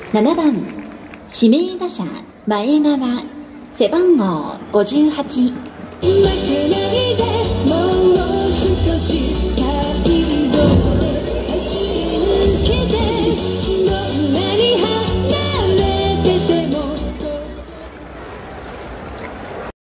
7番指名打者前川背番号58。 負けないでもう少し